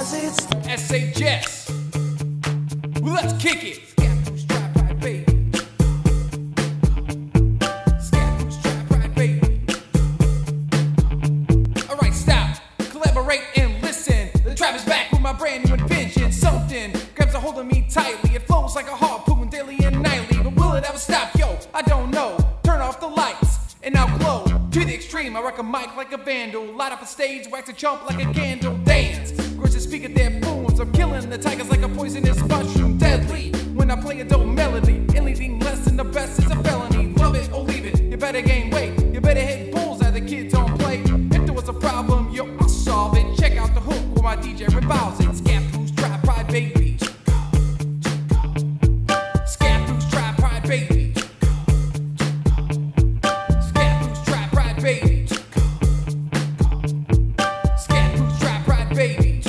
Rebalsits. SHS. Well, let's kick it. Scappoose Trap Ride, baby. Scappoose Trap Ride, baby. Alright, stop. Collaborate and listen. The trap is back with my brand new invention. Something grabs a hold of me tightly. It flows like a harpoon daily and nightly. But will it ever stop? Yo, I don't know. Turn off the lights and I'll glow to the extreme. I rock a mic like a vandal. Light up a stage, wax a chump like a candle. Dance. Grudge the speaker their booms. I'm killing the tigers like a poisonous mushroom. Deadly when I play a dope melody. Anything less than the best is a felony. Love it or leave it. You better gain weight. You better hit bulls at the kids don't play. If there was a problem, yo, I'll solve it. Check out the hook with my DJ Rebalsits. Scappoose Trap Ride, baby. Scappoose Trap Ride, baby. Scappoose Trap Ride, baby. Scappoose Trap Ride, baby.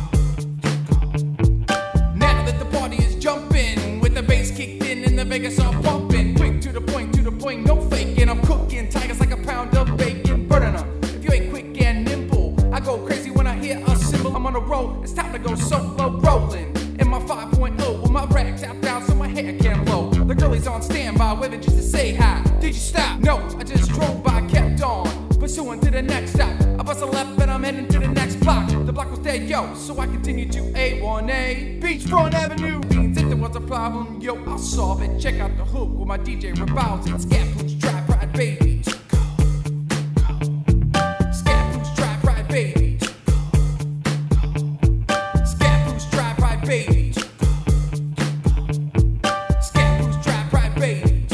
Now that the party is jumping, with the bass kicked in and the Vegas are pumping. Quick to the point, no faking. I'm cooking tigers like a pound of bacon, burning them. If you ain't quick and nimble, I go crazy when I hear a cymbal. I'm on a roll, it's time to go solo rolling. In my 5.0 with my rag tapped down so my hair can blow. The girlie's on standby, waiting just to say hi. Did you stop? No, I just drove by, kept on, pursuing to the next stop. I bust a left and I'm heading to the next block. The block was dead, yo, so I continued to A1A Beachfront Avenue. Means if there was a problem, yo, I'll solve it. Check out the hook with my DJ Rebalsits. Scappoose Trap Ride, baby. Scappoose Trap Ride, baby. Scappoose Trap Ride, baby. Scappoose Trap Ride, baby.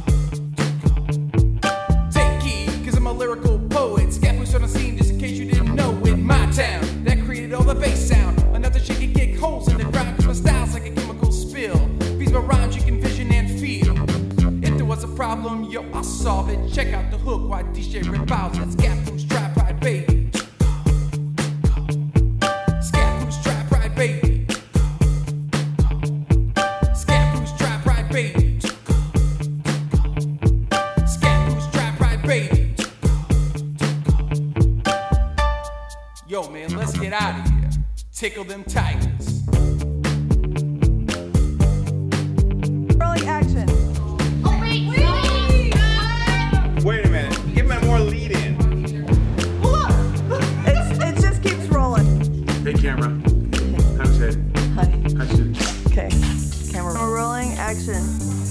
Take heed, cause I'm a lyrical poet. Scappoose on the scene, just in case you didn't know it. My town, that created all the bass sound. Enough that you can kick holes in the ground, cause my style's like a chemical spill. These are rhymes you can vision and feel. If there was a problem, yo, I'll solve it. Check out the hook while DJ Rebalsits. Scappoose Trap Ride, baby. Scappoose Trap Ride, baby. Scappoose Trap Ride, baby. Scappoose Trap Ride, baby. Yo, man, let's get out of here. Tickle them tigers. Early action. Oh, wait. Wait a minute. Give me more lead in. It just keeps rolling. Hey, camera. How's it? Hi. How's it? Okay. Camera rolling. Action.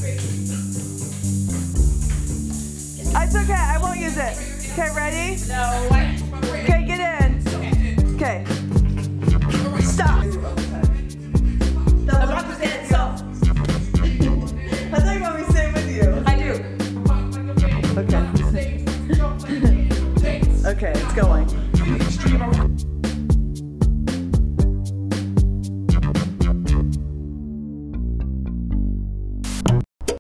It's okay. I won't use it. Okay, ready? No. Okay, get in. Okay. Stop. The block was dead, so. I thought you want me to stay with you. I do. Okay. Okay, it's going.